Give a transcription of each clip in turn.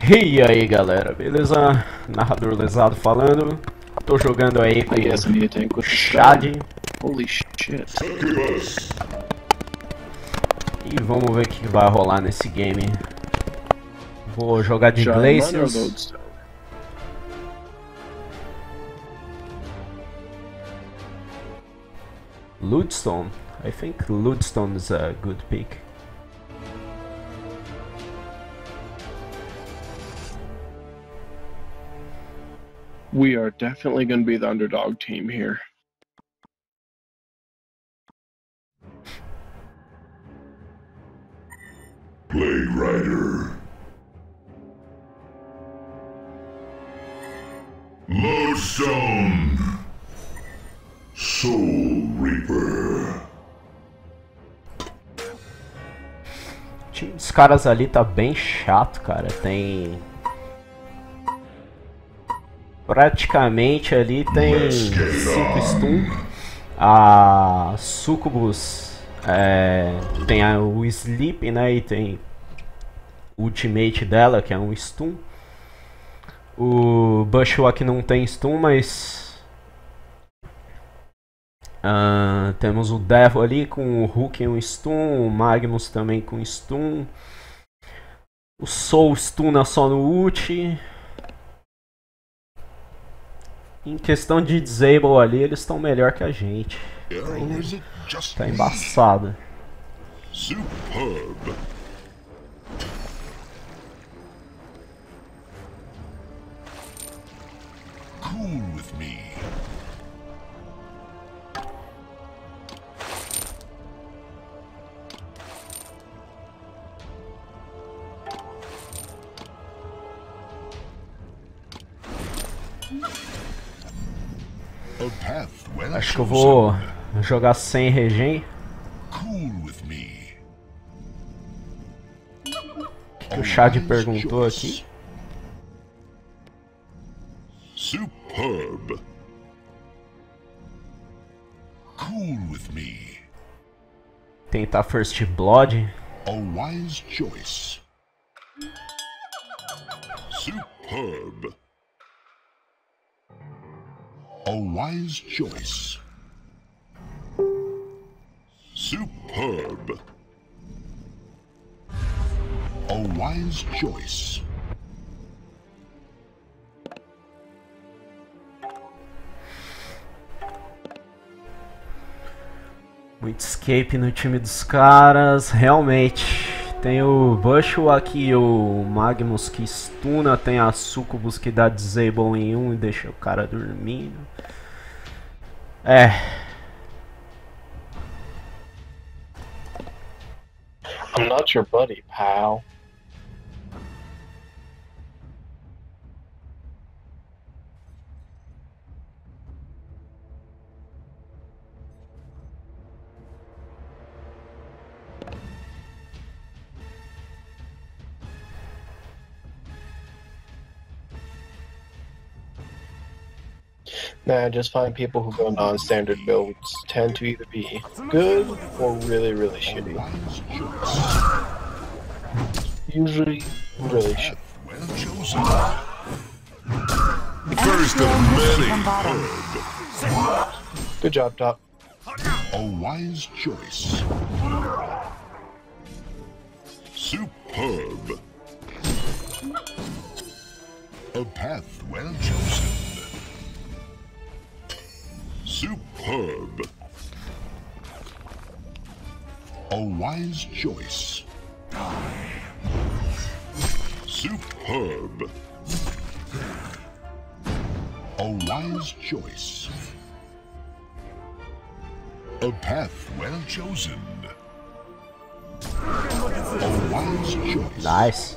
E aí galera, beleza? Narrador Lesado falando. Tô jogando aí com o Chad. Holy shit. E vamos ver o que vai rolar nesse game. Vou jogar de Glaciers. Ludstone. I think Ludstone is a good pick. We are definitely going to be the underdog team here. Blade Rider. Lodestone. Soul Reaper. O time dos caras ali tá bem chato, cara. Tem... praticamente ali tem 5 stun. A Succubus tem o Sleep, né? E tem o ultimate dela, que é um stun. O Bushwhack não tem stun, mas temos o Devil ali com o Hulk em um stun, o Magnus também com stun. O Soul stuna só no ult. Em questão de disable ali, eles estão melhor que a gente. Tá embaçado. Superb. Cool with me. Acho que eu vou jogar sem regen. O que o Chad perguntou aqui? Superb. Cool with me. Tentar First Blood. A wise choice. Superb. A wise choice. Superb. A wise choice. Muito escape no time dos caras, realmente. Tem o Bushwhack e o Magnus que stuna, tem a Succubus que dá disable em um e deixa o cara dormindo. I'm not your buddy, pal. Nah, just find people who go non-standard builds tend to either be good or really, really shitty. Usually, really shitty. First of many. Good job, Top. A wise choice. Superb. A path well chosen. Superb. A wise choice. Superb. A wise choice. A path well chosen. A wise choice. Nice.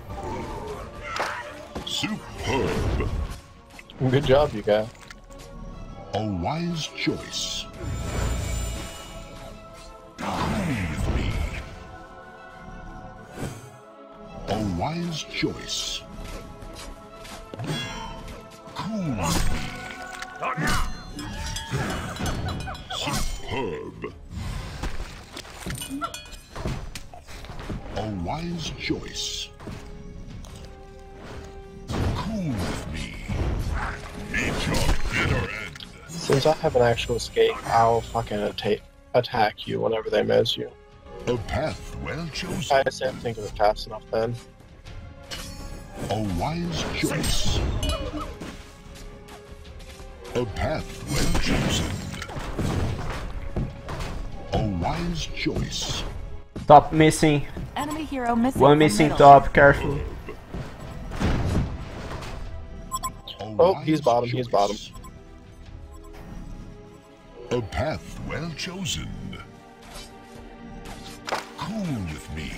Superb. Good job, you guys. A wise choice. Cool with me. A wise choice. Cool with me. Superb. A wise choice. Since I have an actual escape, I'll fucking attack you whenever they miss you. A path well chosen. I just didn't think of it fast enough then. A wise choice. A path well chosen. A wise choice. Top missing. Enemy hero missing. One from missing middle. top, careful. Oh, he's bottom, he's bottom. A path well chosen. Cool with me.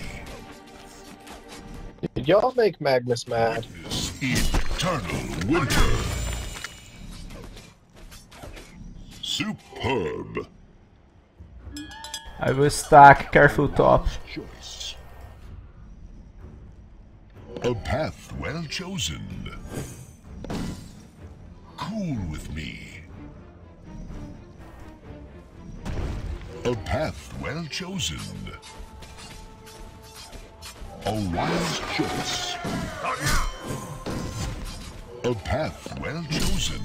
Did y'all make Magnus mad? This eternal winter. Superb. I will stack, careful top. Choice. A path well chosen. Cool with me. A path well chosen. A wise choice. A path well chosen.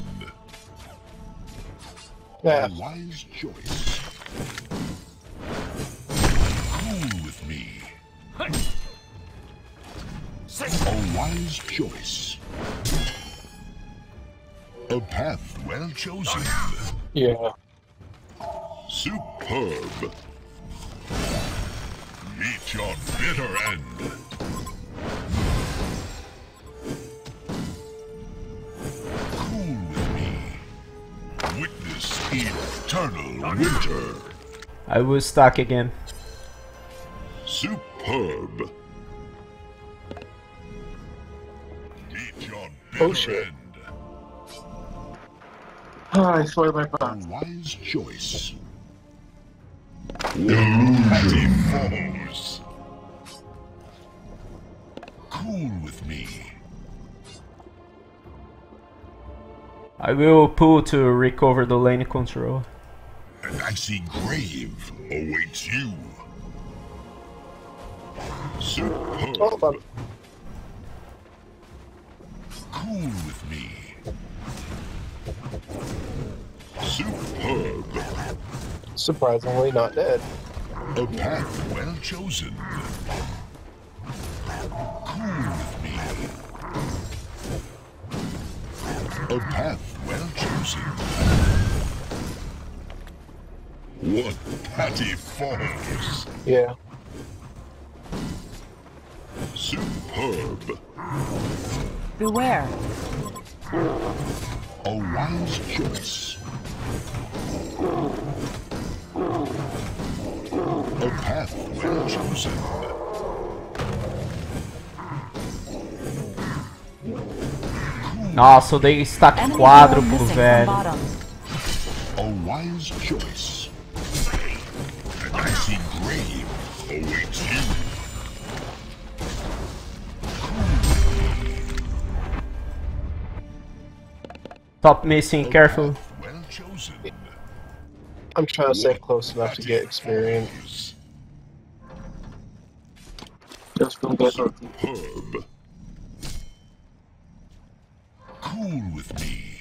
Yeah. A wise choice. Cool with me. A wise choice. A path well chosen. Yeah. Superb. Meet your bitter end. Cool with me. Witness eternal winter. I will stack again. Superb. Meet your Oh, bitter shit. end. I swear my A butt. wise choice. Petty foes. Cool with me. I will pull to recover the lane control. An icy grave awaits you. Superb. Oh, but Cool with me. Superb. surprisingly not dead. A path well chosen. Cool with me. A path well chosen. What patty foes. Yeah. Superb. Beware. A wise choice. A path well chosen. Nossa, eu dei stack Enemy hero quádruplo, missing from velho. bottom. A wise choice. An icy grave awaits you. Top missing, careful. Well chosen. I'm trying to stay close enough to get experience. Just don't get hurt. Superb. Cool with me.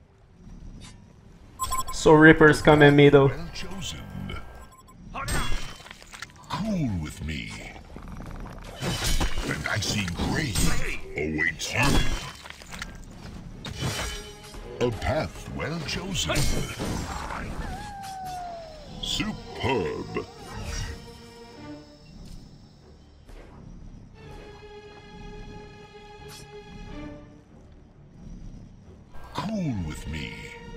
So Reapers come in middle. Well chosen. Cool with me. An icy grave awaits you. A path well chosen. Superb. Cool with me.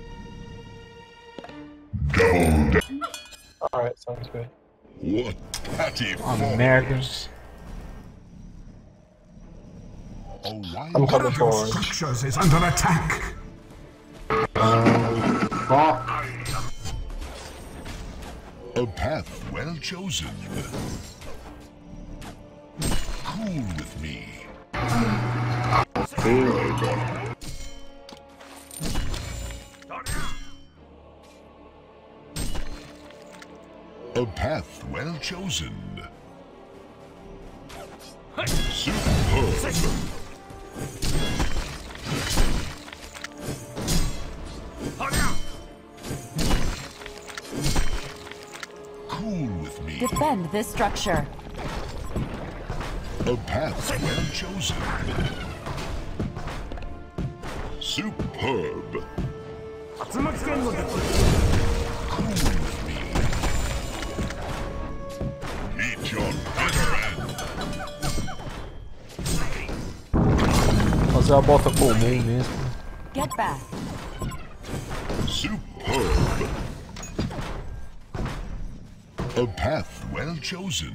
Alright, sounds good. What patty merda. foes. A wise I'm coming Your forward. structures is under attack. A path well chosen. Cool with me. A path well chosen. Superb. Defend this structure. A path well chosen. Superb. Meet your better end. Fazer a bota comum mesmo. Get back. Superb. A path well chosen.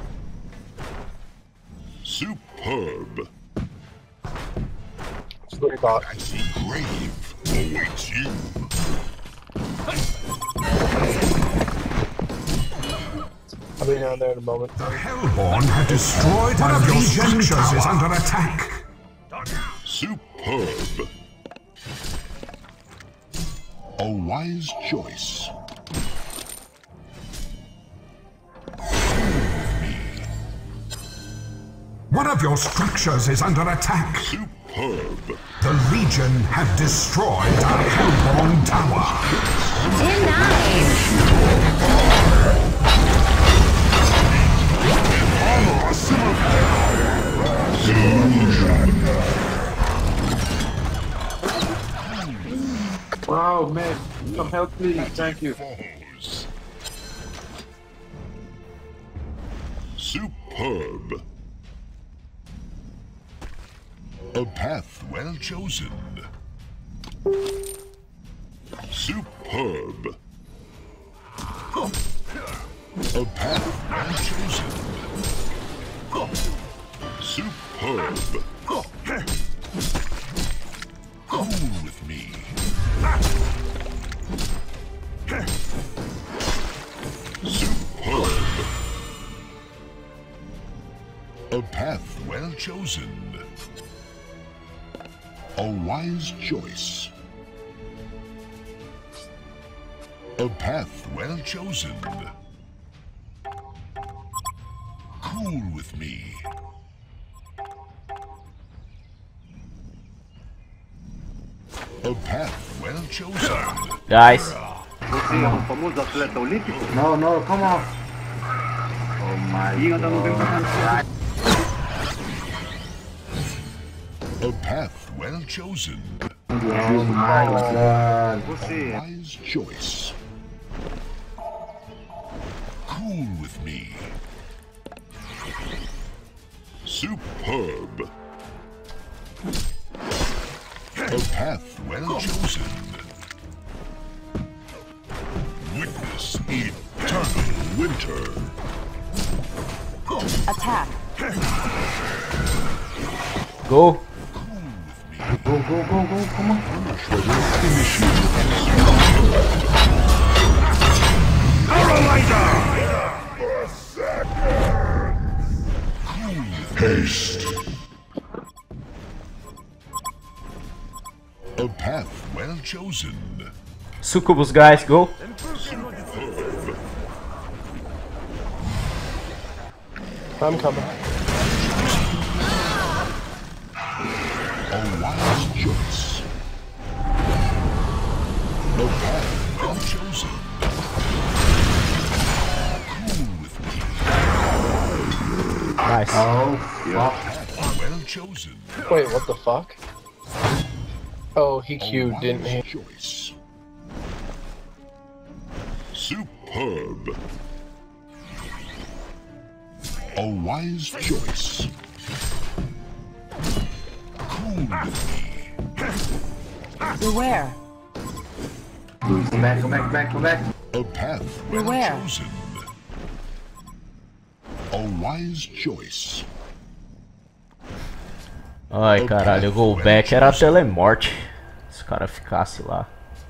Superb. Swear to God. Icy grave awaits you. I'll be down there in a moment. The Hellborn have destroyed one of your structures is under attack. Superb. A wise choice. One of your structures is under attack. Superb. The Legion have destroyed a Hellborn tower. Wow, man. Some help, please. Thank you. Falls. Superb. A path well chosen. Superb. A path well chosen. Superb. Cool with me. Superb. A path well chosen. A wise choice. A path well chosen. Cool with me. A path well chosen. Guys, Você é o famoso atleta olímpico? No, no, come on. Oh my God. A path well chosen. Oh my God. A Você é wise choice. Cool with me. Superb. A path well chosen. Witness eternal winter. Attack. go. Go, go, go, go, come on. Haste. A path well chosen. Succubus, guys, go. I'm coming. A wise choice. A path well chosen. Cool with me. Nice. Oh, A path well chosen. Wait, what the fuck? Oh, he A queued, didn't he? wise choice. Superb. A wise choice. Cool with me. Beware. come back, come back, come back, come back. A path well Beware. chosen. A wise choice. Ai, caralho, o go back era a telemorte. Se o cara ficasse lá.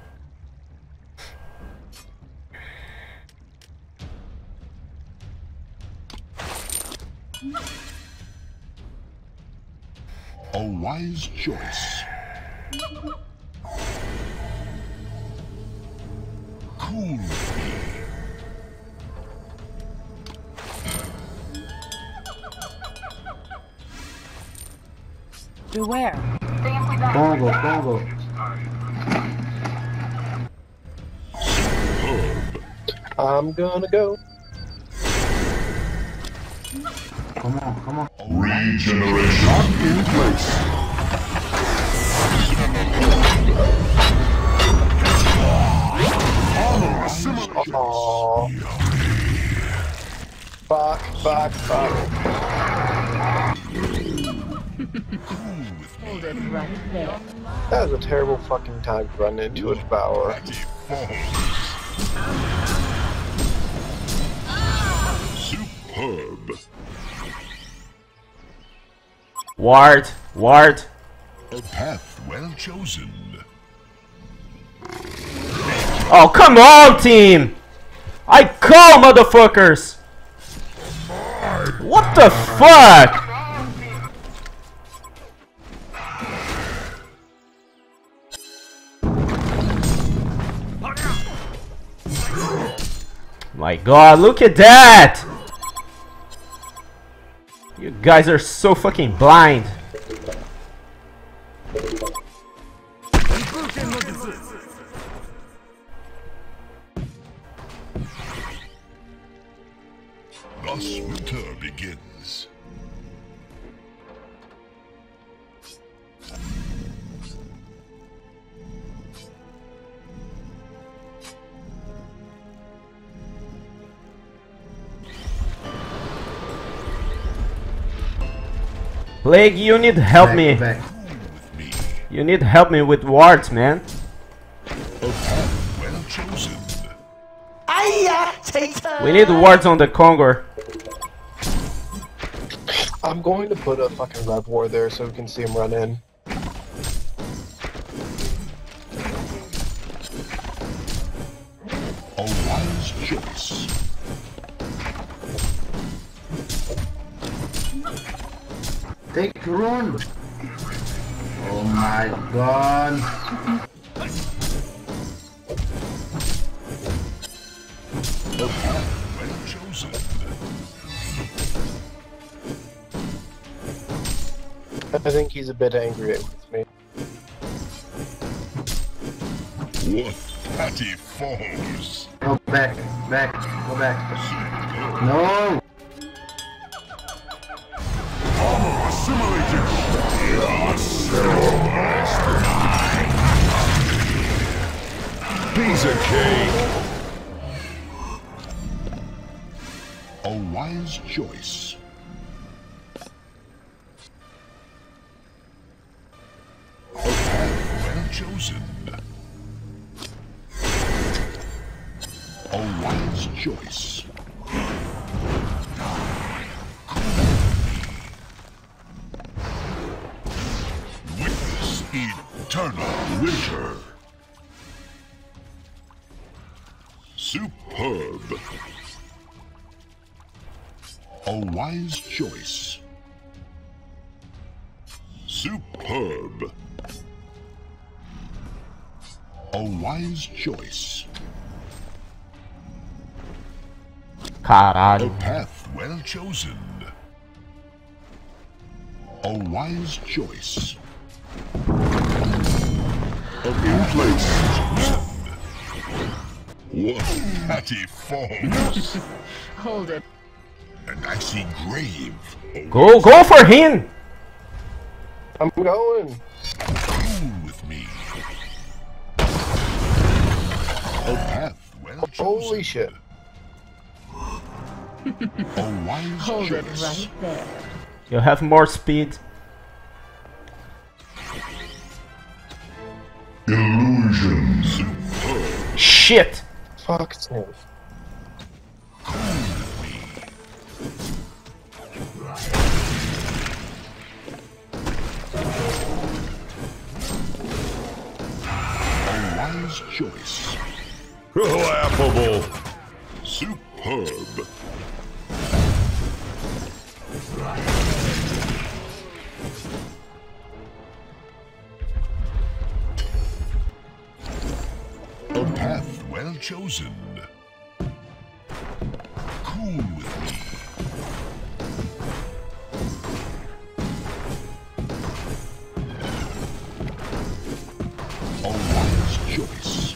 A wise choice. Cool with me. Beware. Congo, Congo. I'm gonna go. Come on, come on. Regeneration. Lock in place. Armor assimilated. Oh. Fuck, fuck, fuck. Hold it right there. That was a terrible fucking time to run into a devourer. Superb. Ward, ward. A path well chosen. Oh, come on, team! I call, motherfuckers! What the fuck? My god, look at that! You guys are so fucking blind. Thus winter begins. Plague, you need help me. Back. You need help me with wards, man. A path well chosen. We need wards on the Conqueror. I'm going to put a fucking Rev War there so we can see him run in. A wise choice. Take rune. Oh my god. A path well chosen. I think he's a bit angry with me. What fatty foes. Go back, back, go back. No! Armor assimilated. Piece of cake. A wise choice. A path well chosen. A wise choice. Witness eternal winter. Superb. A wise choice. Superb. A wise choice. A Caralho. path well chosen. A wise choice. In place. What fatty forms. Hold it. An icy grave. Go for him! I'm going. Cool with me. A path well chosen. Holy shit. A wise Hold it choice. right there. You have more speed. Illusions. Shit! Fuck sake. A wise choice. Laughable. Superb. A path well chosen. Cool with me. A wise choice.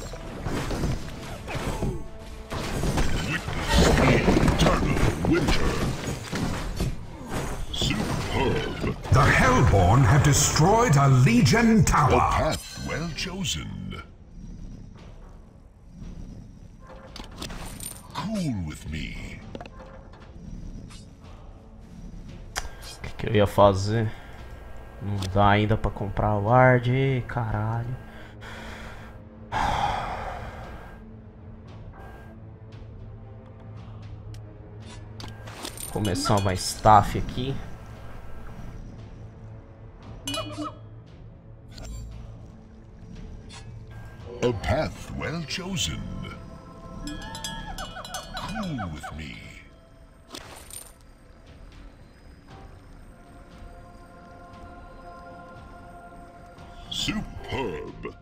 Witness eternal winter. have destroyed a Legion A tower. path well chosen. Cool with me. O que eu ia fazer? Não dá ainda pra comprar o ward, caralho. Começar uma staff aqui. A path well chosen. Cool with me. Superb.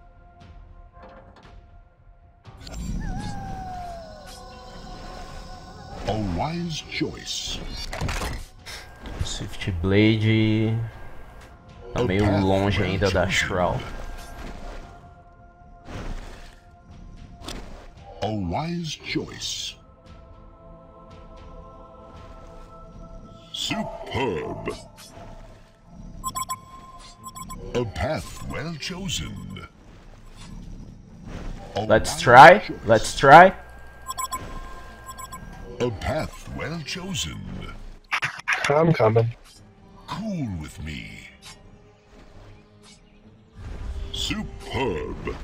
A wise choice. Swift Blade tá meio longe ainda da Shroud. A wise choice. Superb. A path well chosen. A Let's wise try. choice. Let's try. A path well chosen. I'm coming. Cool with me. Superb.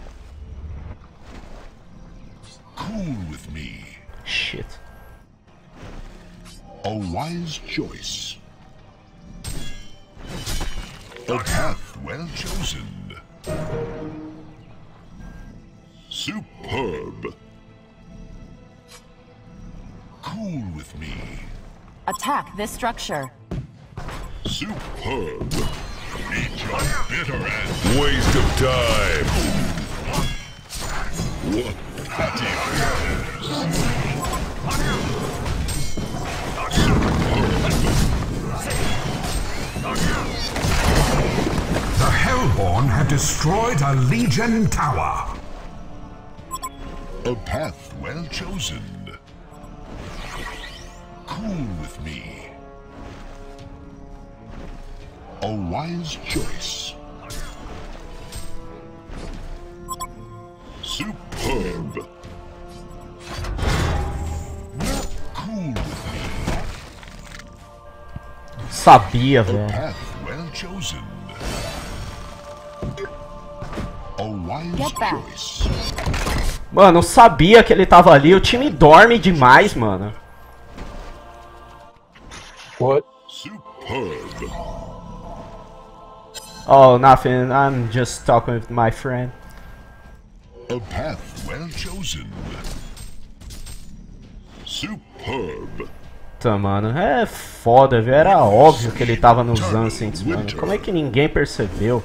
Cool with me. Shit. A wise choice. A path well chosen. Superb. Cool with me. Attack this structure. Superb. Eat your bitter end. Waste of time. What petty The Hellborn have destroyed a Legion tower. A path well chosen. Cool with me. A wise choice. Superb. Cool with me. Sabia, A velho. path well chosen. A wise Get back. choice. Mano, eu sabia que ele tava ali. O time dorme demais, mano. What? Superb. Oh, nothing. I'm just talking with my friend. A path well chosen. Superb. Tá, mano. É foda, velho. Era óbvio que ele tava nos Ancients, mano. Como é que ninguém percebeu?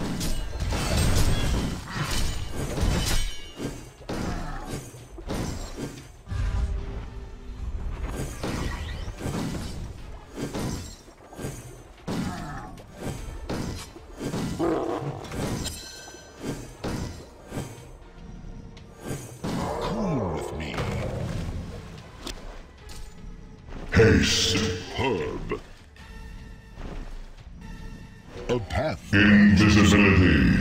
Cool with me. Haste. Superb. A path. Invisibility.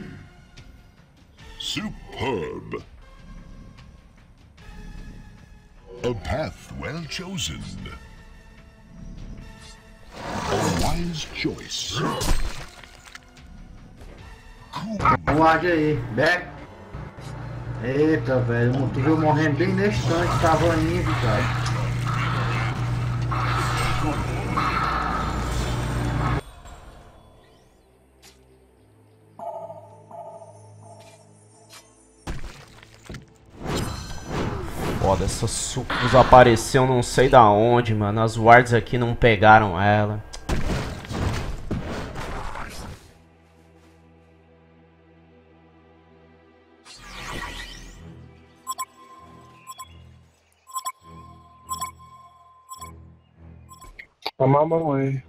Superb. A path well chosen. A wise choice. Um ward aí, back. Eita, velho, tu viu morrendo bem nesse instante, tava indo, cara. Foda, essa Sucubus apareceu não sei da onde, mano. As wards aqui não pegaram ela. I'm on my way.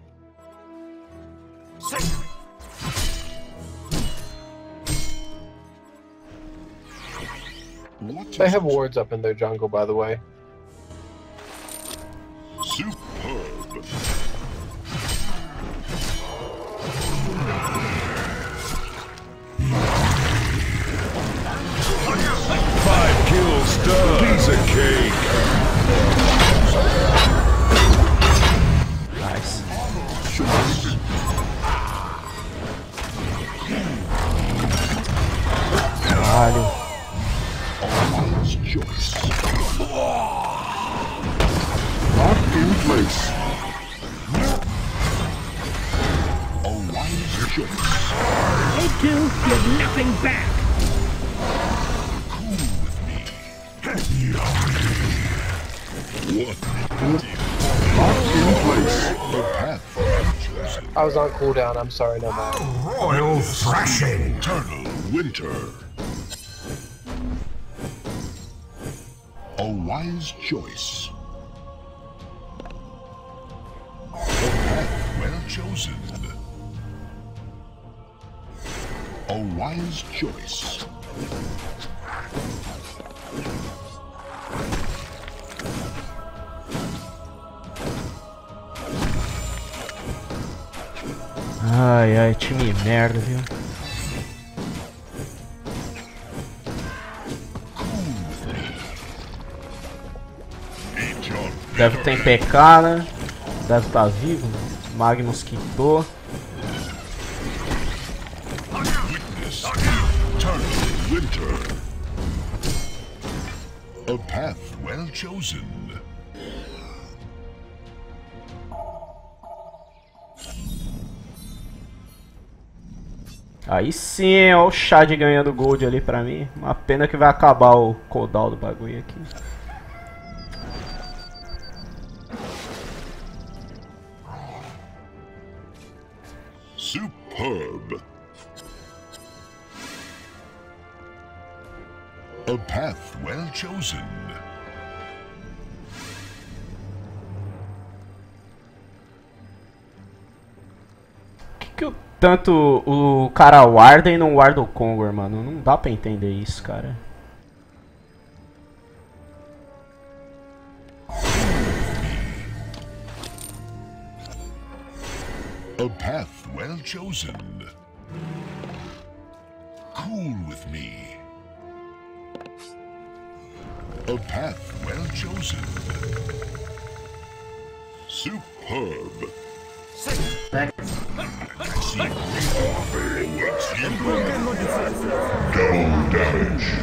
What They is have it? wards up in their jungle, by the way. Superb. a cake. Nice. Caralho. Wise choice. Locked in place. A wise choice. They do give nothing back. Cool with me. What? Locked in place. The path chosen. I was on cooldown. I'm sorry, no matter. Royal thrashing. Eternal winter. A wise choice. A path well chosen. A wise choice. Ai, ai, time merda, viu? Deve ter PK, né? Deve estar vivo. Magnus quitou. Witness eternal winter. A path well chosen. Aí sim, ó o Chad ganhando gold ali pra mim. Uma pena que vai acabar o cooldown do bagulho aqui. Superb. A path well chosen. Que tanto o cara warda e não warda o Kongor, mano? Não dá pra entender isso, cara. A path well chosen. Cool with me. A path well chosen. Superb. Double damage.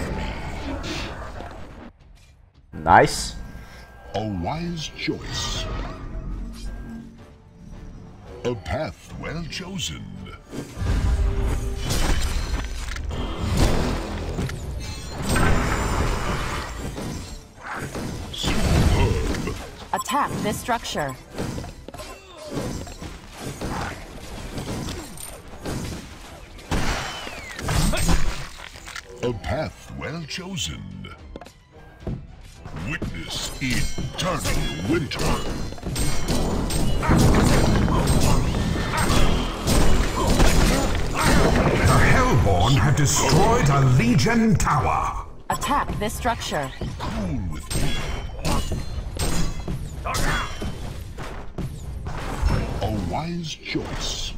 Nice. A wise choice. A path well chosen. Superb. Attack this structure. A path well chosen. Witness eternal winter. The Hellborn have destroyed a Legion tower. Attack this structure. Cool with me. A wise choice.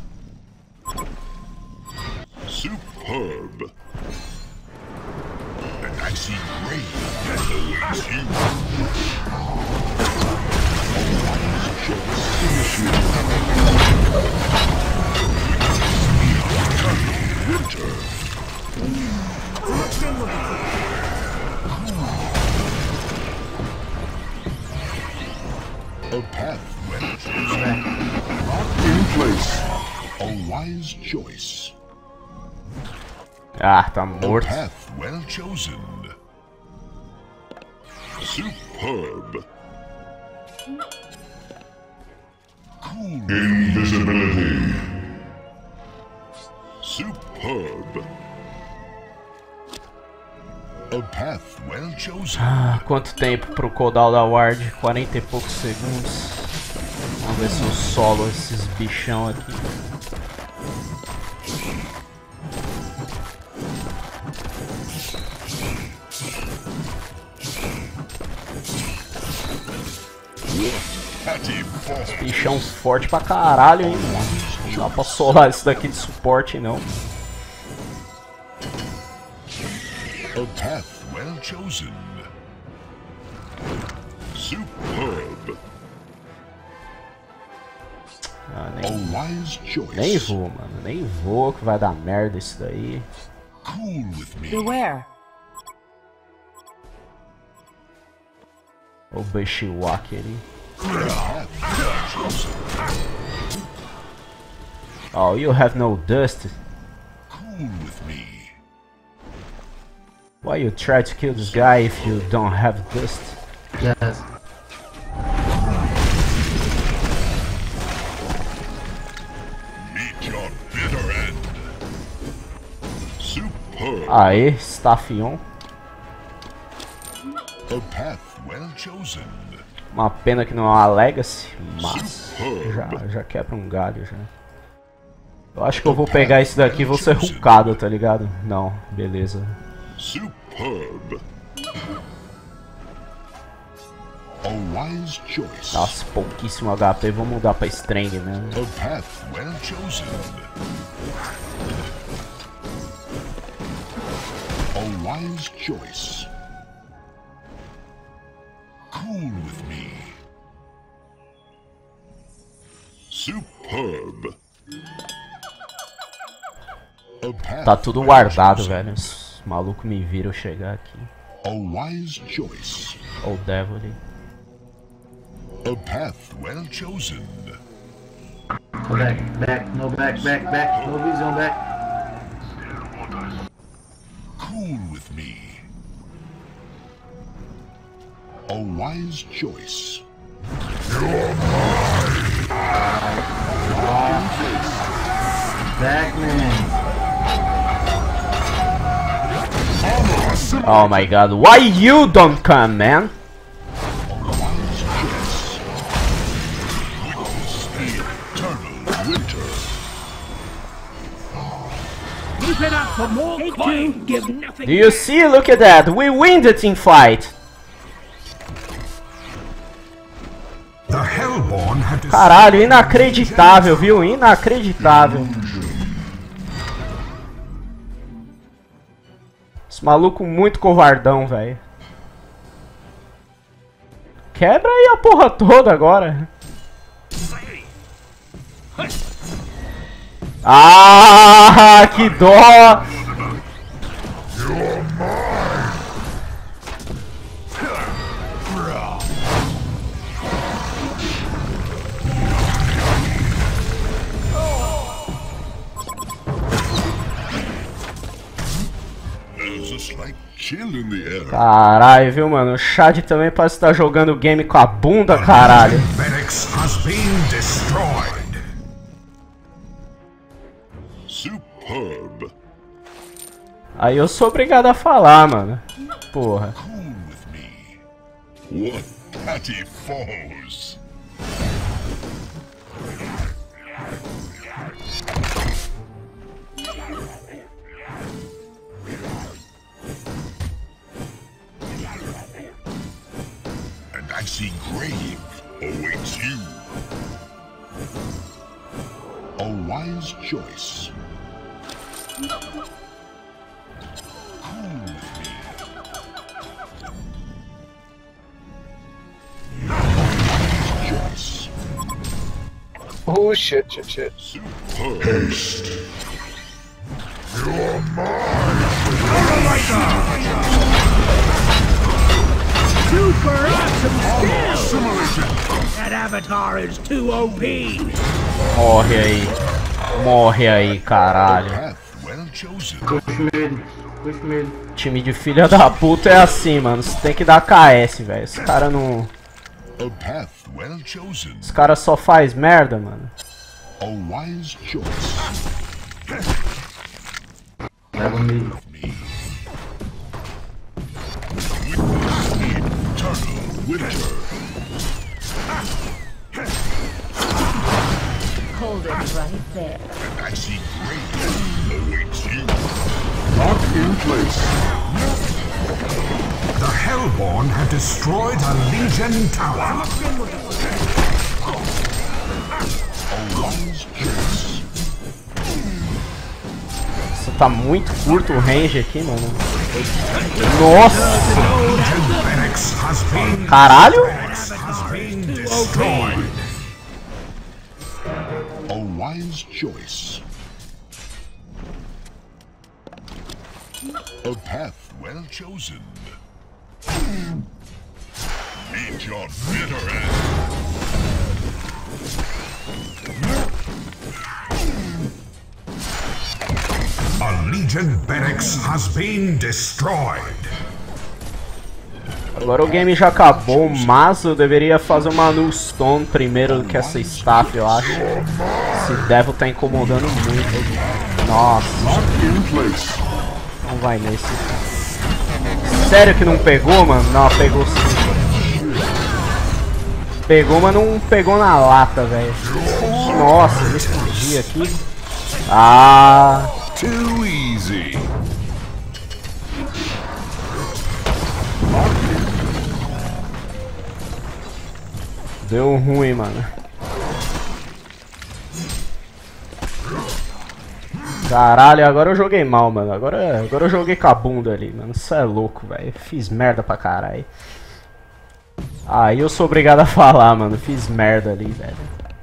Superb. And I see grave that awaits you. A wise choice. Winter. A path well chosen. In place. A wise choice. Ah, tá A morto. path well chosen. Superb. Cool. Invisibility. Superb. A path well chosen. Ah, quanto tempo pro cooldown da ward? 40 e poucos segundos. Vamos ver se eu solo esses bichão aqui. Bichão forte pra caralho, hein, mano. Não dá pra solar isso daqui de suporte, não. A path well chosen. Superb. Ah, A wise choice. nem vou, mano. Nem vou, que vai dar merda isso daí. Cool with me. Beware. O Bishiwak ali. Oh, you have no dust. Cool with me. Why you try to kill this guy if you don't have dust? Yes. Meet your bitter end. Superb. Aê, Staffion. A path well chosen. Uma pena que não é uma Legacy, mas já quebra um galho já. Eu acho que eu vou pegar esse daqui e vou ser hulkado, tá ligado? Não, beleza. Superb. A wise choice. Nossa, pouquíssimo HP, vou mudar pra Strang mesmo. A path well chosen. A wise choice. Cool with me. Superb. A path Tá tudo well guardado, chosen. velho. Os malucos me viram chegar aqui. A wise choice. Ou o Devil ali. A path well chosen. Back, no back, no vision back. Cool with me. A wise choice. Back, man. Oh my god, why you don't come, man? Wise choice. Witness the eternal winter. Keep it up for more coin. Give nothing. Do you see? Look at that, we win the team fight. The Hellborn had Caralho, inacreditável, viu? Inacreditável. Esse maluco muito covardão, velho. Quebra aí a porra toda agora. Ah, que dó! There's a slight chill in the air. Caralho, viu, mano? O Chad também parece estar jogando game com a bunda, caralho. Phoenix has been destroyed. Superb. Aí eu sou obrigado a falar, mano. Porra. Cool with me. What catty foes. An icy grave awaits you. A wise choice. Cool with me. A wise choice. Oh shit. Superb. Haste. Super awesome skill. That avatar is too OP. Morre aí. Morre aí, caralho. Path well chosen. Push mid. Time de filha da puta é assim, mano. Você tem que dar KS, velho. Esse cara não. A path well chosen. Esse cara só faz merda, mano. A wise choice. Leva mid. Me. Witness the eternal winter. Hold it right there. An icy grave awaits you. Locked in place. The Hellborn have destroyed a Legion tower. A wise choice. Isso tá muito curto o range aqui, mano. Nossa! Legion Phoenix has been Caralho! Phoenix destroyed. A wise choice. A path well chosen. Meet your bitter end. A Legion barracks has been destroyed. Agora o game já acabou, mas eu deveria fazer uma Null Stone primeiro do que essa staff, eu acho. Esse Devil tá incomodando muito. Nossa. Não vai nesse. Sério que não pegou, mano? Não, pegou sim. Pegou, mas não pegou na lata, velho. Nossa, me explodi aqui. Ah. Too easy. Deu ruim, mano. Caralho, agora eu joguei mal, mano. Agora eu joguei com a bunda ali, mano. Isso é louco, velho. Fiz merda pra caralho. Aí eu sou obrigado a falar, mano. Fiz merda ali, velho.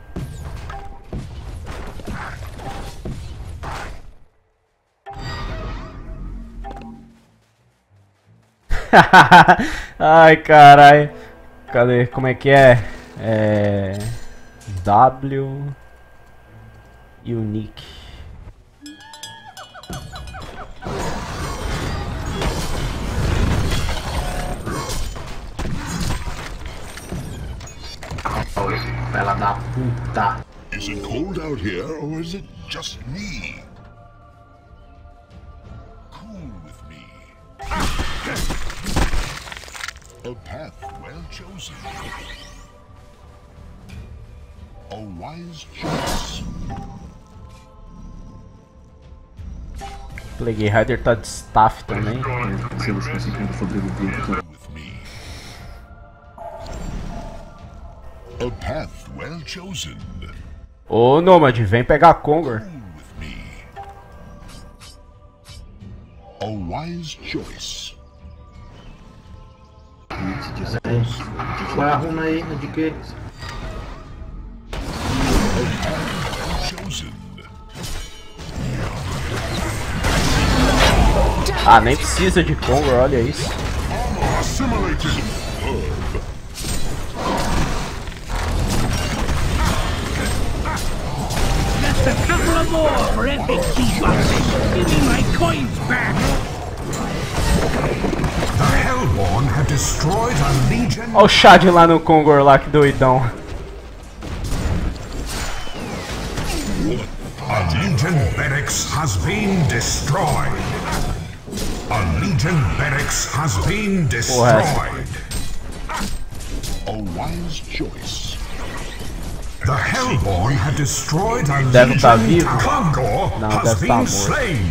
Ai, caralho. Cadê? Como é que é? W Unique. Fela da puta. Is it cold out here, or is it just me? Cool with me. A path well chosen. A wise choice. Plague Rider tá de staff também. With me. A path well chosen. Ô Nomad, vem pegar Kongor. Cool with me. A wise choice. Qual é a runa aí? De que? Chosen. Ah, nem precisa de Kongor, olha isso. Assimilated. Just a couple of more for epic keep. Give me my coins back. The Hellborn have destroyed a Legion. Olha o Shad lá no Kongor lá, que doidão. A Legion barracks has been destroyed. A Legion barracks has been destroyed. A wise choice. The Hellborn have destroyed a Deve tá Legion vivo. tower. Kongor Não, has deve tá been morto. slain.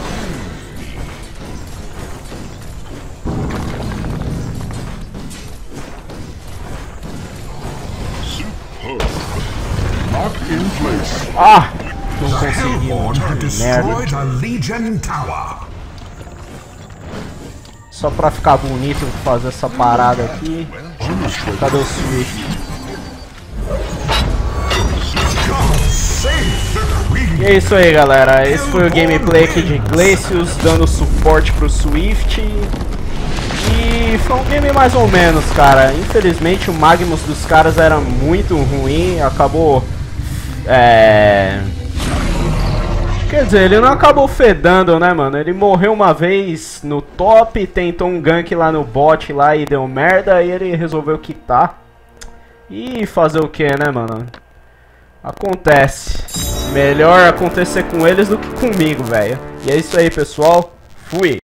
Locked in place. Ah! Não The consegui, Hellborn have mano. Que destroyed merda. a Legion tower. Só pra ficar bonito, vou fazer essa parada aqui. Cadê o Swift? E é isso aí, galera. Esse foi o gameplay aqui de Glacius, dando suporte pro Swift. E foi um game mais ou menos, cara. Infelizmente o Magnus dos caras era muito ruim. Acabou... Quer dizer, ele não acabou fedando, né, mano? Ele morreu uma vez no top, tentou um gank lá no bot lá e deu merda. Aí ele resolveu quitar. E fazer o que, né, mano? Acontece. Melhor acontecer com eles do que comigo, velho. E é isso aí, pessoal. Fui.